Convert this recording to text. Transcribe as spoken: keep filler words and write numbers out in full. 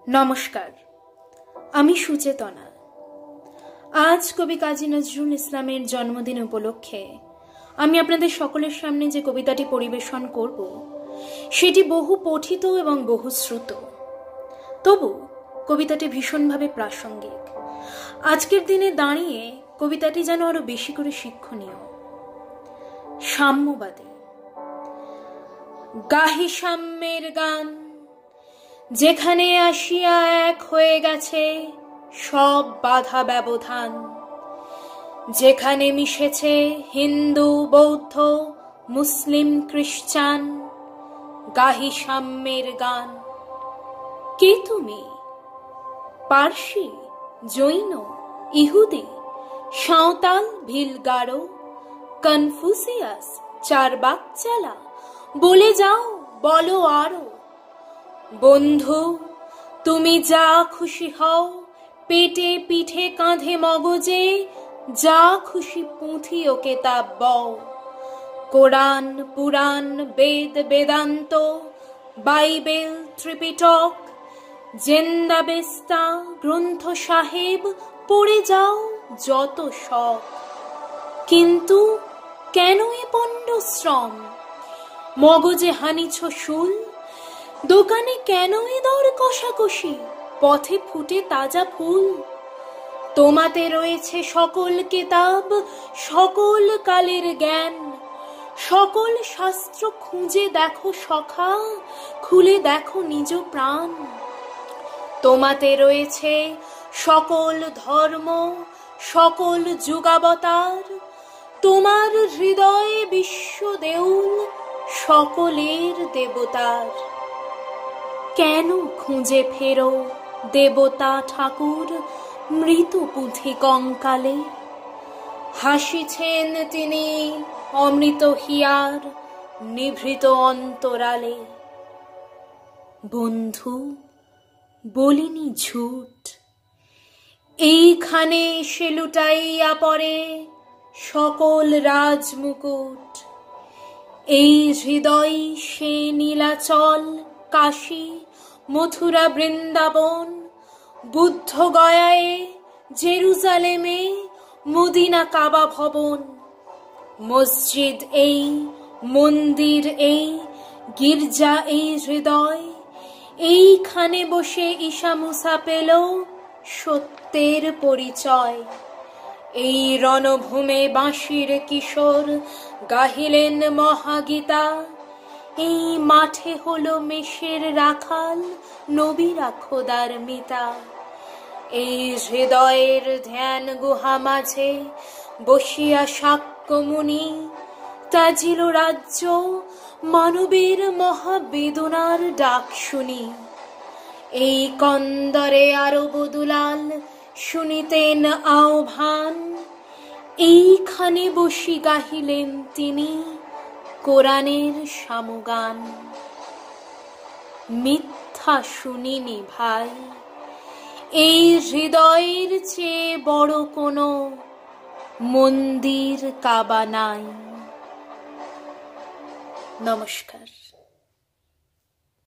নমস্কার, আমি সুচেতনা। আজ কবি কাজী নজরুল ইসলামের জন্মদিন উপলক্ষে আমি আপনাদের সকলের সামনে যে কবিতাটি পরিবেশন করব সেটি বহু পঠিত এবং বহু শ্রুত, তবু কবিতাটি ভীষণভাবে প্রাসঙ্গিক। আজকের দিনে দাঁড়িয়ে কবিতাটি যেন আরো বেশি করে শিক্ষণীয়। সাম্যবাদী। গাহি সাম্যের গান, যেখানে আসিয়া এক হয়ে গেছে সব বাধা ব্যবধান, যেখানে মিশেছে হিন্দু বৌদ্ধ মুসলিম খ্রিস্টান, গাহি সাম্যের গান। কে তুমি? পার্সি, জৈন, ইহুদি, সাঁওতাল, ভিলগারো, কনফুসিয়াস, চারবাকচালা, বলে যাও, বলো আরো। বন্ধু, তুমি যা খুশি হও, পেটে পিঠে কাঁধে মগজে যা খুশি পুঁথি ও কেতাব বও। কোরআন, পুরাণ, বেদ, বেদান্ত, বাইবেল, ত্রিপিটক, জেন্দাবেস্তা, গ্রন্থ সাহেব পড়ে যাও যত শখ। কিন্তু কেন এ পণ্ডশ্রম? মগজে হানিছ শুল, দোকানে কেন এ দর কষাকষি, পথে ফুটে তাজা ফুল। তোমাতে রয়েছে সকল কেতাব, সকল কালের জ্ঞান, সকল শাস্ত্র খুঁজে দেখো সখা, খুলে দেখো নিজ প্রাণ। তোমাতে রয়েছে সকল ধর্ম, সকল যুগাবতার, তোমার হৃদয়ে বিশ্ব দেউল সকলের দেবতার। কেন খুঁজে ফেরো দেবতা ঠাকুর মৃত পুঁথি কঙ্কালে? হাসিছেন তিনি অমৃত হিয়ার নিভৃত অন্তরালে। বন্ধু, বলিনি ঝুট, এইখানে সে লুটাইয়া পড়ে সকল রাজমুকুট। এই হৃদয় সে নীলাচল, কাশী, মথুরা, বৃন্দাবন, বুদ্ধ গয়ায়, জেরুজালেমে, মদিনা কাবা ভবন। মসজিদ এই, মন্দির এই, গির্জা এই হৃদয়, এইখানে বসে ঈশা মুসা পেল সত্যের পরিচয়। এই রণভূমে বাঁশির কিশোর গাহিলেন মহাগীতা, এই মাঠে হলো মেষের রাখাল নবীরা খোদার মিতা। এই হৃদয়ের ধ্যান গুহা মাঝে বসিয়া শাক্যমুনি তাজিল রাজ্য মানবের মহাবেদনার ডাক শুনি। এই কন্দরে আরব দুলাল শুনিতেন আহ্বান, এইখানে বসি গাহিলেন তিনি কোরআনের সামগান। মিথ্যা শুনিনি ভাই, এই হৃদয়ের চেয়ে বড় কোনো মন্দির কাবা নাই। নমস্কার।